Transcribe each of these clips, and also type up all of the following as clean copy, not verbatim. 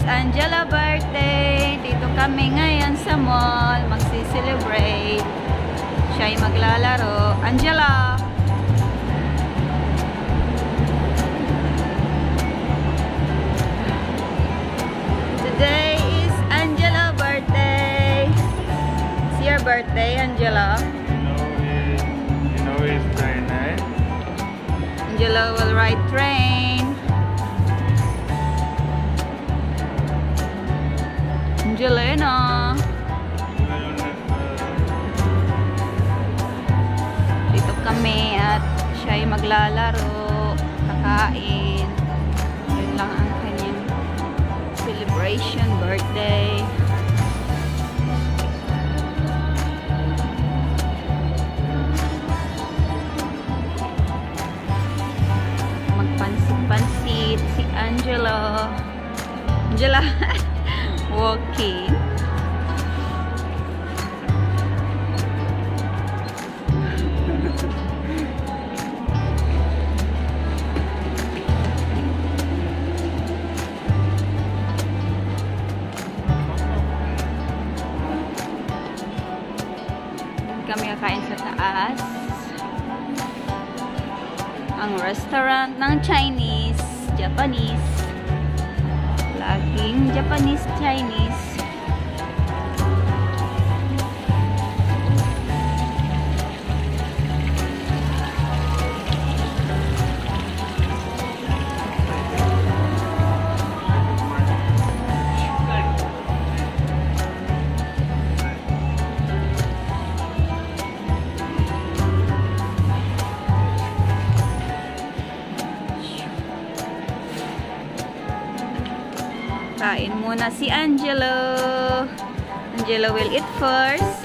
Angela birthday. Dito kami ngayon sa mall. Magsi-celebrate. Siya ay maglalaro. Angela! Today is Angela birthday. It's your birthday, Angela. You know it's train, eh? Angela will ride train. Angelina. Dito kami at siya ay maglalaro, kakain. Yun lang ang kanyang celebration, birthday. Magpansit-pansit si Angela. Angela walking. Kami kakain sa taas. Ang restaurant ng Chinese, Japanese. Laging Japanese, Chinese. Kain muna si Angelo. Angelo will eat first.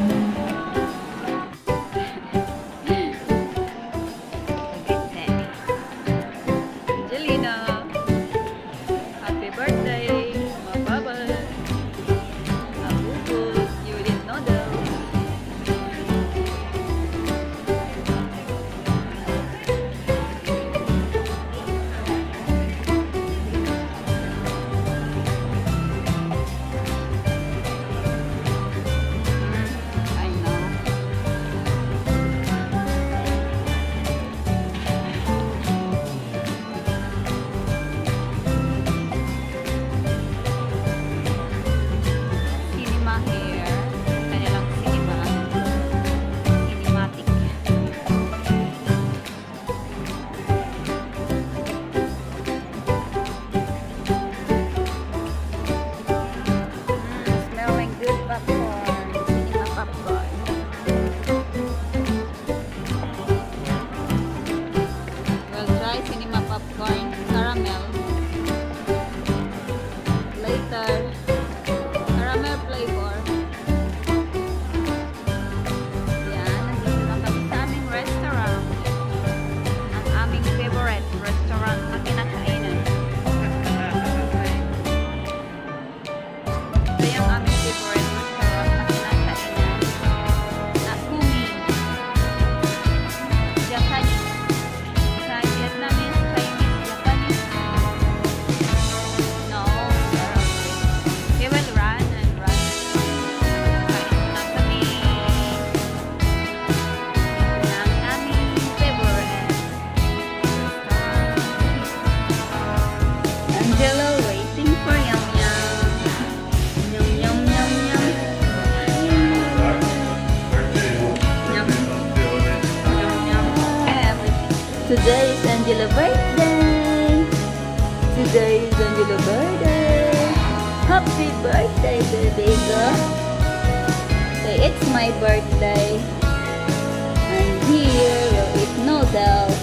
Angelina, happy birthday. Mababal. Abubot. You didn't know that. Popcorn, caramel. Later, caramel flavor. Yan, nandito na kami sa aming restaurant. Ang aming favorite restaurant na kinakainan. Ito yung aming favorite restaurant na kinakainan. Na Kumi. Japanese. Sa Vietnamese. Angela waiting for Yum Yum. Yum Yum Yum Yum. Yum Yum Yum. Everything. Today is Angela's birthday. Today is Angela's birthday. Happy birthday, baby girl. Say it's my birthday. And here we'll eat noodles.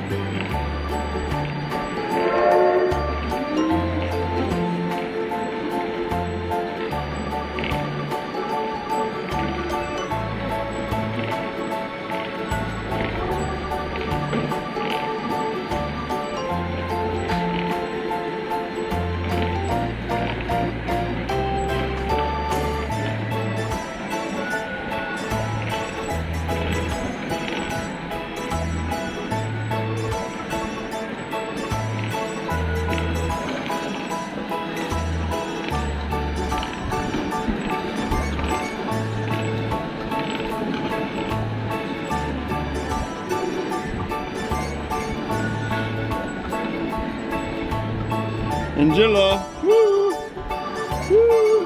Angela. Woo! Woo!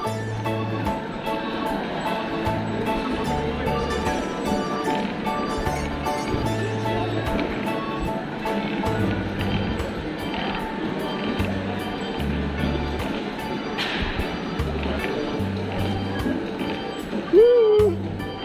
Woo!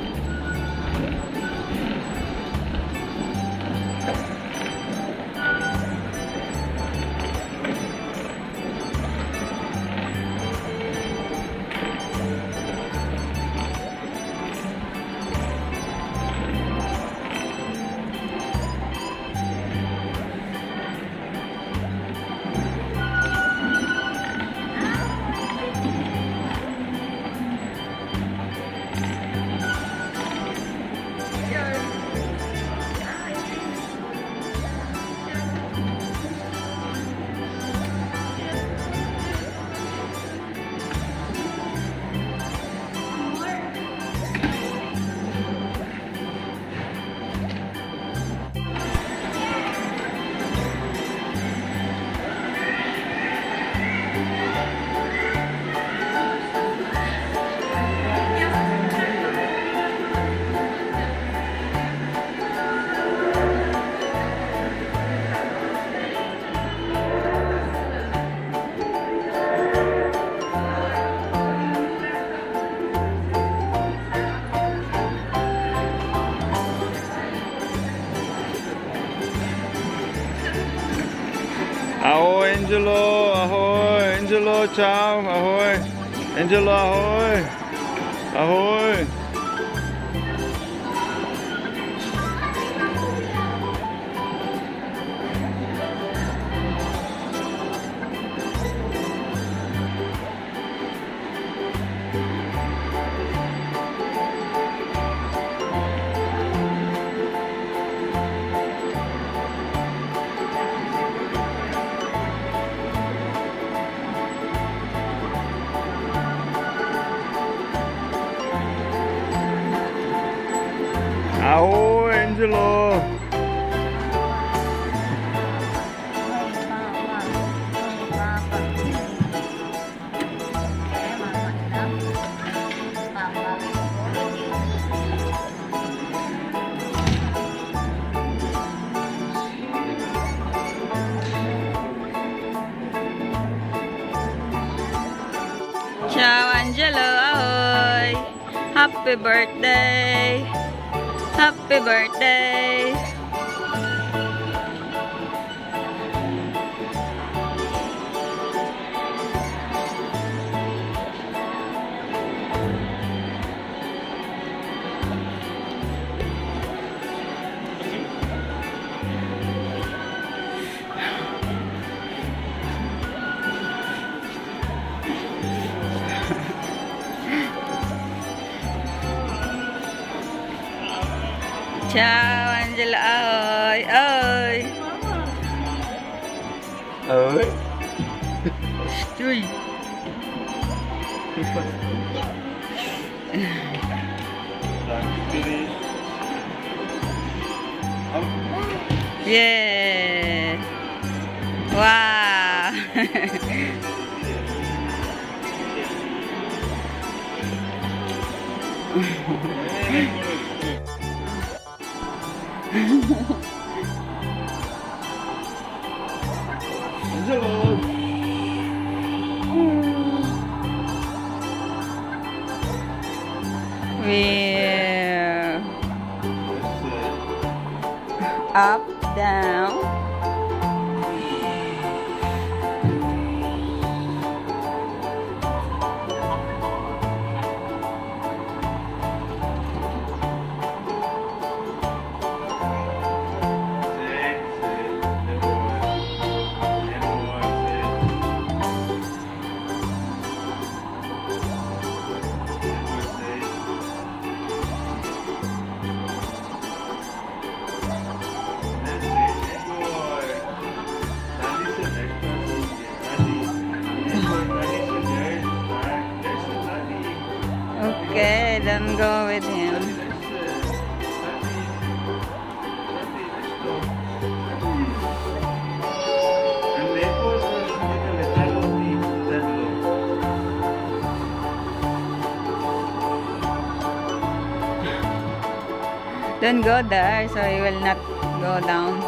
Ahoy Angelo, ahoy Angelo, ciao, ahoy Angelo, ahoy, ahoy. Ahoy Angelo. Ciao Angelo, ahoy! Happy birthday! Happy birthday! Ciao Angela, ahoy! Ahoy! Ahoy. Uy! Yeah! Wow! Angelo. We're up down. Okay, then go with him. Don't go there, so he will not go down.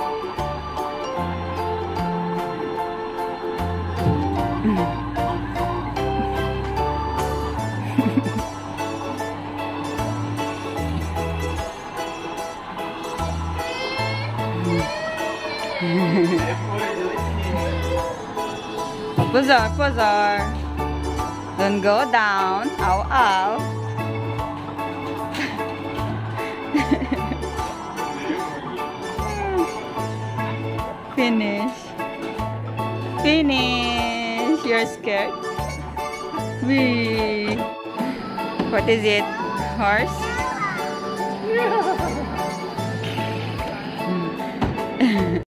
Puzar, puzar. Don't go down. Ow, ow. Finish. Finish. You're scared? Wee. What is it? Horse?